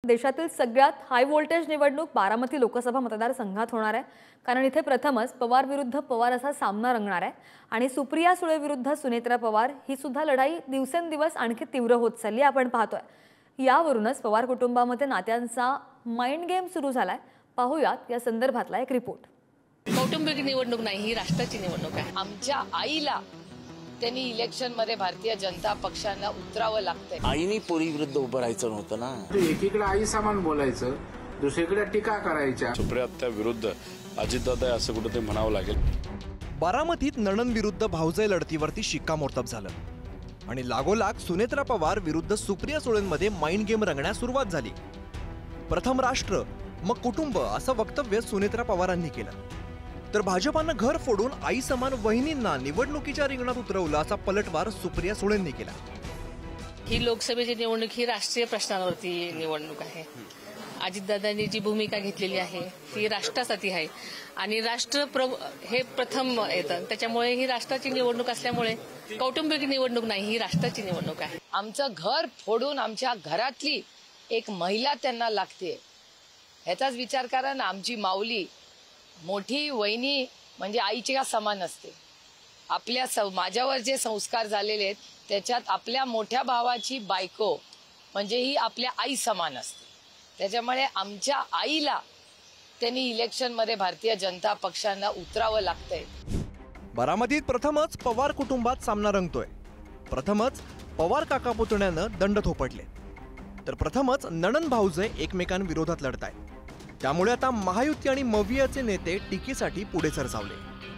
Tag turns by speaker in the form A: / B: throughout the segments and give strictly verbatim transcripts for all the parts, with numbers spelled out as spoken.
A: देशातील सगळ्यात high voltage निवडणूक बारामती लोकसभा मतदारसंघात होणार आहे, कारण इथे प्रथमच पवार विरुद्ध पवार असा सामना रंगणार आहे आणि सुप्रिया सुळे विरुद्ध सुनेत्रा पवार ही सुद्धा लढाई दिवसेंदिवस आणखी तीव्र होत चालली आपण पाहतोय। यावरूनच पवार कुटुंबामध्ये नात्यांचा माइंड गेम सुरू झालाय। पाहूयात या संदर्भातला एक रिपोर्ट।
B: कौटुंबिक निवडणूक नाही, ही राष्ट्राची निवडणूक आहे।
C: आमच्या आईला त्यांनी इलेक्शन मध्ये भारतीय जनता पक्षाला उतरावं लागतंय।
D: आईनी पोरी विरुद्ध उभं राहायचं नव्हतं ना।
E: एकीकडे आई समान बोलायचं, दुसरीकडे टीका करायच्या।
F: सुप्रिया विरुद्ध अजितदादा असं कुठं ते म्हणावं लागेल।
G: बारामतीत नणन विरुद्ध भाऊजाई लढतीवरती शिक्कामोर्तब झालं आणि लागोलाग सुनेत्रा पवार विरुद्ध सुप्रिया सुळेंमध्ये माइंड गेम रंगण्यास सुरुवात झाली। प्रथम राष्ट्र मग कुटुंब असं वक्तव्य सुनेत्रा पवारांनी केलं, तर भाजपानं घर फोडून आई समान वहिनींना निवडणुकीच्या रिंगणात उतरवलं असा पलटवार सुप्रिया सुळेंनी केला।
B: ही लोकसभेची निवडणूक ही राष्ट्रीय प्रश्नांवरती निवडणूक आहे। अजितदादांनी जी भूमिका घेतलेली आहे ती राष्ट्रासाठी आहे आणि राष्ट्र हे प्रथम येतं, त्याच्यामुळे ही राष्ट्राची निवडणूक असल्यामुळे कौटुंबिक निवडणूक नाही, ही राष्ट्राची निवडणूक आहे।
C: आमचं घर फोडून आमच्या घरातली एक महिला त्यांना लागते, ह्याचाच विचार करा ना। आमची माऊली मोठी वहिनी म्हणजे आईच्या समान असते। आपल्या माझ्यावर जे संस्कार झालेले आहेत त्याच्यात आपल्या मोठ्या भावाची बायको म्हणजे ही आपल्या आई समान असते। त्याच्यामुळे आमच्या आईला त्यांनी इलेक्शन मध्ये भारतीय जनता पक्षाला उतरावं लागतंय।
G: बारामतीत प्रथमच पवार कुटुंबात सामना रंगतोय। प्रथमच पवार काका पुतण्यानं दंड थोपटले, तर प्रथमच नणन भाऊजे एकमेकांविरोधात लढतायत। त्यामुळे आता महायुती आणि मवियाचे नेते टीकेसाठी पुढे सरसावले।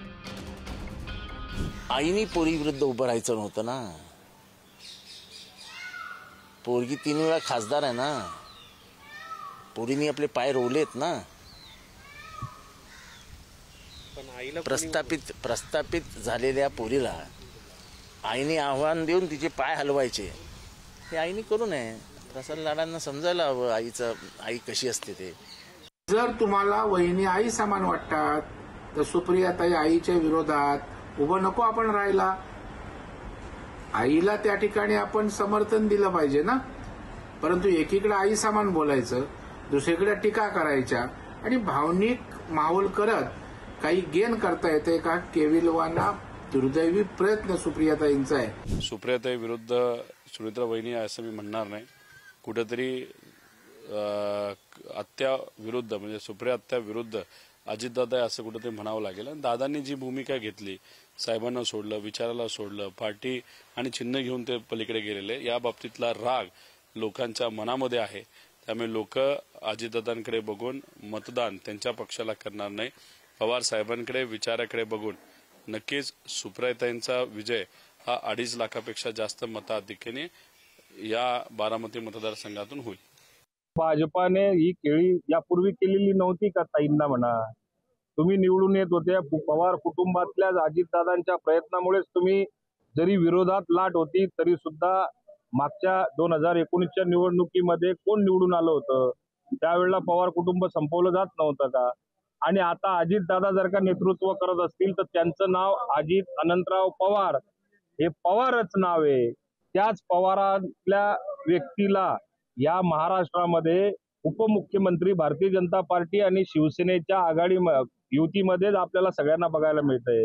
D: आईनी पोरी विरुद्ध उभं राहायचं नव्हतं ना। पोरगी तीन वेळा खासदार आहे ना, पोरीनी आपले पाय रोवलेत ना। प्रस्थापित प्रस्थापित झालेल्या पोरीला आईने आव्हान देऊन तिचे पाय हलवायचे, हे आईने करू नये। प्रसाद लाडांना समजायला हवं आईचं आई कशी असते ते।
E: जर तुम्हाला वहिनी आई समान वाटतात तर सुप्रियाताई आईच्या विरोधात उभं नको आपण राहायला। आईला त्या ठिकाणी आपण समर्थन दिलं पाहिजे ना, परंतु एकीकडे आई समान बोलायचं, दुसरीकडे टीका करायच्या आणि भावनिक माहोल करत काही गेन करता येते का? केविलवाना दुर्दैवी प्रयत्न सुप्रियाताईंचा आहे।
F: सुप्रियाताई विरुद्ध सुनेत्रा वहिनी असं मी म्हणणार नाही। कुठेतरी आत्या विरुद्ध म्हणजे सुप्रिया आत्या विरुद्ध अजितदादा असं कुठं ते म्हणावं लागेल। आणि दादांनी जी भूमिका घेतली, साहेबांना सोडलं, विचाराला सोडलं, पार्टी आणि चिन्ह घेऊन ते पलीकडे गेलेले, या बाबतीतला राग लोकांच्या मनामध्ये आहे। त्यामुळे लोक अजितदादांकडे बघून मतदान त्यांच्या पक्षाला करणार नाही। पवार साहेबांकडे विचाराकडे बघून नक्कीच सुप्रियाताईंचा विजय हा अडीच लाखापेक्षा जास्त मताधिक्याने या बारामती मतदारसंघातून होईल।
H: भाजपाने ही केळी यापूर्वी केलेली नव्हती का ताईंना म्हणा? तुम्ही निवडून येत होते, पवार कुटुंबातल्या अजितदादांच्या प्रयत्नामुळेच तुम्ही, जरी विरोधात लाट होती तरी सुद्धा मागच्या दोन हजार एकोणीसच्या निवडणुकीमध्ये कोण निवडून आलं होतं? त्यावेळेला पवार कुटुंब संपवलं जात नव्हतं का? आणि आता अजितदादा जर का नेतृत्व करत असतील तर त्यांचं नाव अजित अनंतराव पवार, हे पवारच नाव आहे। त्याच पवारातल्या व्यक्तीला या महाराष्ट्रामध्ये उपमुख्यमंत्री भारतीय जनता पार्टी आणि शिवसेनेच्या आघाडी युतीमध्येच आपल्याला सगळ्यांना बघायला मिळतंय।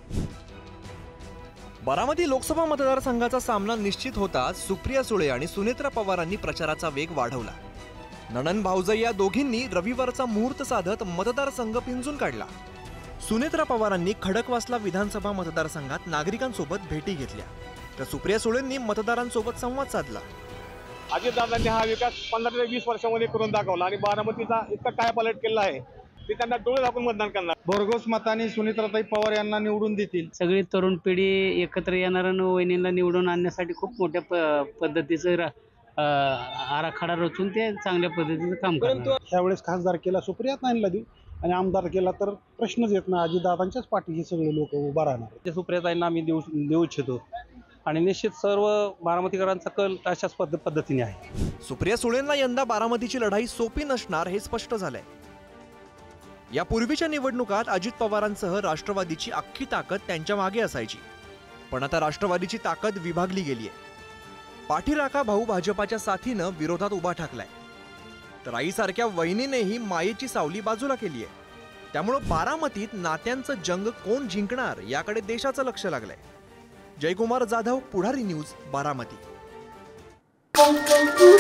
G: बारामती लोकसभा मतदारसंघाचा सामना निश्चित होताच सुप्रिया सुळे आणि सुनेत्रा पवारांनी प्रचाराचा वेग वाढवला। नणन भाऊजाई या दोघींनी रविवारचा मुहूर्त साधत मतदारसंघ पिंजून काढला। सुनेत्रा पवारांनी खडकवासला विधानसभा मतदारसंघात नागरिकांसोबत भेटी घेतल्या, तर सुप्रिया सुळेंनी मतदारांसोबत संवाद साधला।
H: अजितदादांनी हा विकास पंधरा ते वीस वर्षांमध्ये करून दाखवला आणि बारामतीचा इतका काय पालट केला आहे ते त्यांना डोळे दाखवून मतदान करणार।
I: भरघोस मताने सुनेत्राताई पवार यांना निवडून देतील।
J: सगळी तरुण पिढी एकत्र येणार आणि वहिनींना निवडून आणण्यासाठी खूप मोठ्या पद्धतीचं आराखडा रचून ते चांगल्या पद्धतीचं काम करणार।
I: त्यावेळेस खासदारकीला सुप्रियाताईंना देऊ आणि आमदार केला तर प्रश्नच येत नाही, अजितदादांच्याच पाठीशी सगळे लोक उभा राहणार।
H: सुप्रियाताईंना आम्ही देऊ देऊ इच्छितो आणि निश्चित सर्व बारामतीकरांचा कल अशाच पद्धतीने आहे।
G: सुप्रिया सुळेंना यंदा बारामतीची लढाई सोपी नसणार हे स्पष्ट झालंय। यापूर्वीच्या निवडणुकात अजित पवारांसह राष्ट्रवादीची अख्खी ताकद त्यांच्या मागे असायची, पण आता राष्ट्रवादीची ताकद विभागली गेलीय। पाठीराखा भाऊ भाजपाच्या साथीनं विरोधात उभा ठाकलाय। तर आईसारख्या वहिनीनेही मायेची सावली बाजूला केली आहे. त्यामुळं बारामतीत नात्यांचं जंग कोण जिंकणार याकडे देशाचं लक्ष लागलंय. जयकुमार जाधव, पुढारी न्यूज, बारामती.